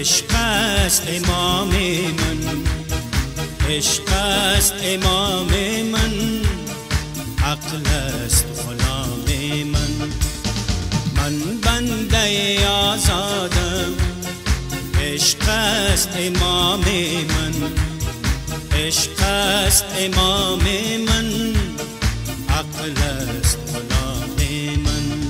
عشق است امام من، عشق است امام من، عقل است غلام من. من بنده آزادم، عشق است امام من، عشق است امام من، عقل است غلام من.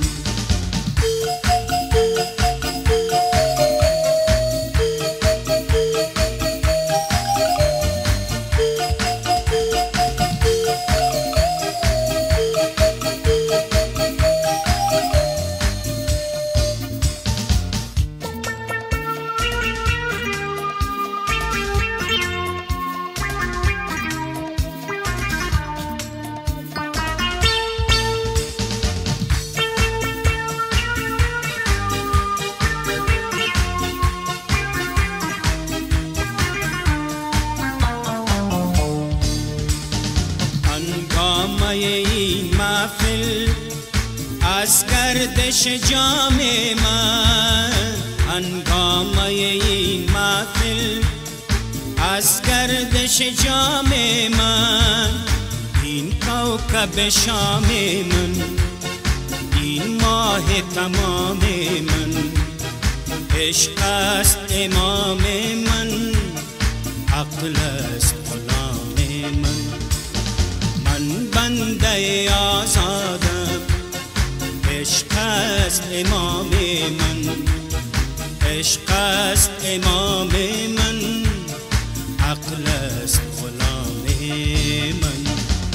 این محفل از گردش جام من، هنگامه این محفل از گردش جام من. این کوكب شام من، این ماه تمام من، عشق است امام من، عقل است غلام من. من بنده آزادم، عشق است امام من، عشق است امام من، عقل است غلام من.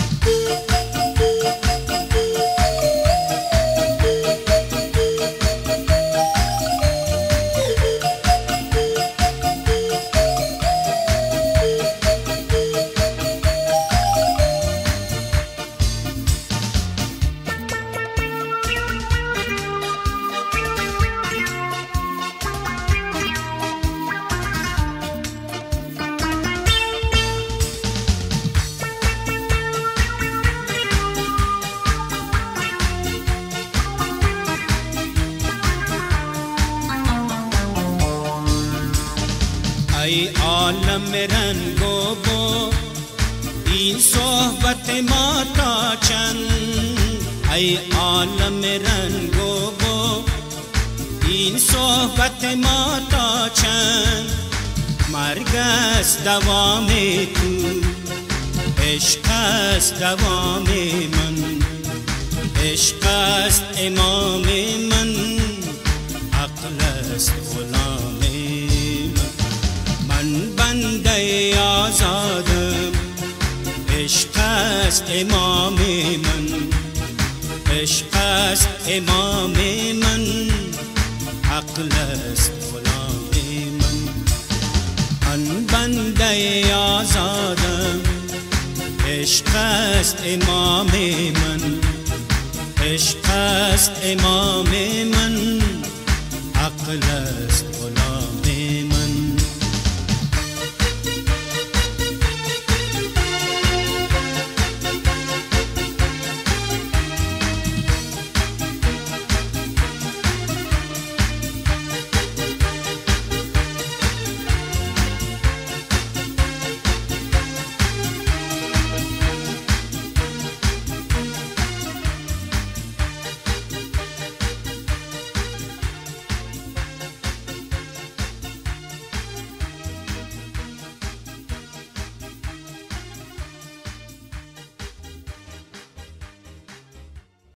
ای عالم رنگ و بو این صحبت ما تا چند، ای عالم رنگ و بو این صحبت ما تا چند. مرگ است دوام تو، عشق است دوام من، عشق است امام من، عقل است غلام من. من بنده آزادم، عشق است امام من، عشق است امام من، عقل است غلام من. من بنده آزادم، عشق است امام من، عشق است امام من، عقل